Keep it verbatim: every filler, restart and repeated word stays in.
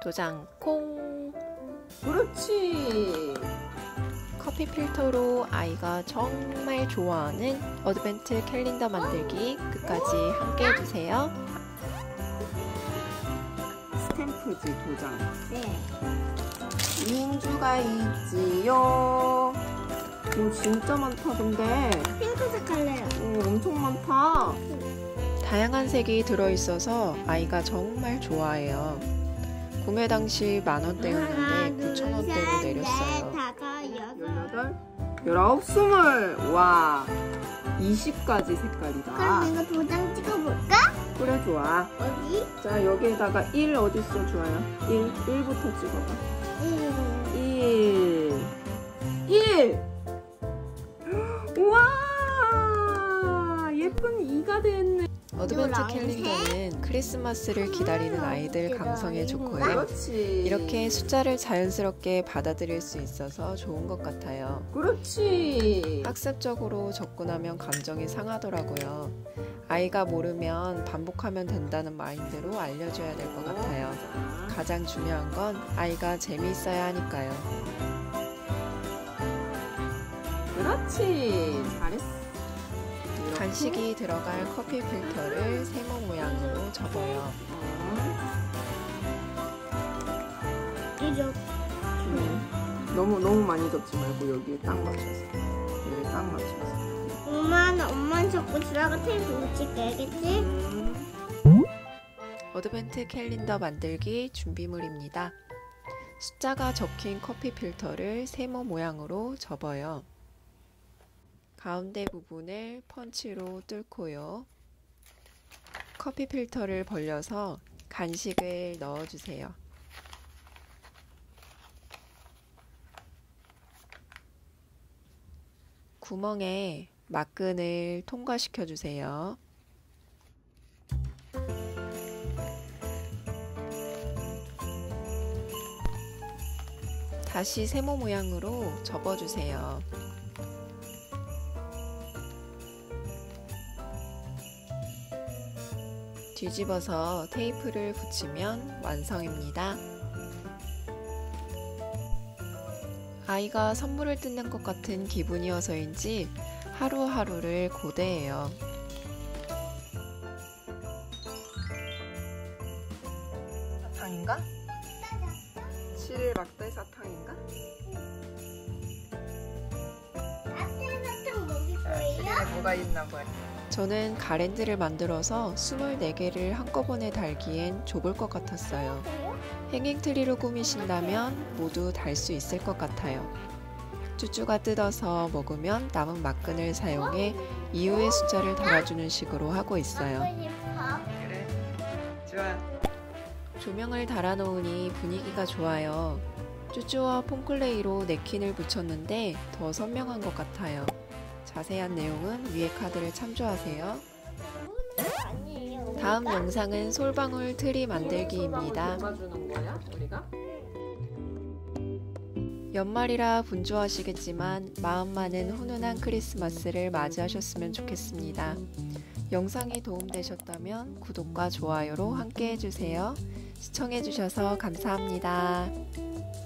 도장 콩. 그렇지. 커피 필터로 아이가 정말 좋아하는 어드벤트 캘린더 만들기 끝까지 함께 해주세요. 스탬프지 도장. 네. 민주가 있지요. 오, 진짜 많다. 근데 핑크색 할래요. 오, 엄청 많다. 다양한 색이 들어있어서 아이가 정말 좋아해요. 구매 당시 만원대였는데 구천 원대로 내렸어요. 열여덟, 열아홉, 스물. 와, 이십 가지 색깔이다. 그럼 이거 도장 찍어볼까? 그래, 좋아. 어디? 자, 여기에다가 일 어딨어, 좋아요. 일, 일부터 찍어봐. 음. 일. 일! 우와! 예쁜 이가 됐네. 어드벤트 캘린더는 크리스마스를 기다리는 아이들 감성에 좋고요. 그렇지. 이렇게 숫자를 자연스럽게 받아들일 수 있어서 좋은 것 같아요. 그렇지. 학습적으로 접근하면 감정이 상하더라고요. 아이가 모르면 반복하면 된다는 마인드로 알려줘야 될 것 같아요. 가장 중요한 건 아이가 재미있어야 하니까요. 그렇지. 잘했어. 이렇게. 간식이 들어갈 커피 필터를 세모 모양으로 접어요. 이쪽. 음. 너무 너무 많이 접지 말고 여기에 딱 맞춰서. 여기 딱 맞춰서. 엄마는 엄마는 자꾸 지나가 테이프 붙일게, 알겠지? 음. 어드벤트 캘린더 만들기 준비물입니다. 숫자가 적힌 커피 필터를 세모 모양으로 접어요. 가운데 부분을 펀치로 뚫고요. 커피 필터를 벌려서 간식을 넣어주세요. 구멍에 막끈을 통과시켜 주세요. 다시 세모 모양으로 접어주세요. 뒤집어서 테이프를 붙이면 완성입니다. 아이가 선물을 뜯는 것 같은 기분이어서인지 하루하루를 고대해요. 사탕인가? 칠일 막대 사탕인가? 사탕 먹을 거예요? 뭐가 있나 봐요. 저는 가랜드를 만들어서 스물네 개를 한꺼번에 달기엔 좁을 것 같았어요. 행잉트리로 꾸미신다면 모두 달 수 있을 것 같아요. 쭈쭈가 뜯어서 먹으면 남은 막끈을 사용해 이후의 숫자를 달아주는 식으로 하고 있어요. 그래, 좋아. 조명을 달아놓으니 분위기가 좋아요. 쭈쭈와 폼클레이로 냅킨을 붙였는데 더 선명한 것 같아요. 자세한 내용은 위에 카드를 참조하세요. 다음 영상은 솔방울 트리 만들기입니다. 뽑아주는 거야, 우리가? 연말이라 분주하시겠지만 마음만은 훈훈한 크리스마스를 맞이하셨으면 좋겠습니다. 영상이 도움되셨다면 구독과 좋아요로 함께 해주세요. 시청해주셔서 감사합니다.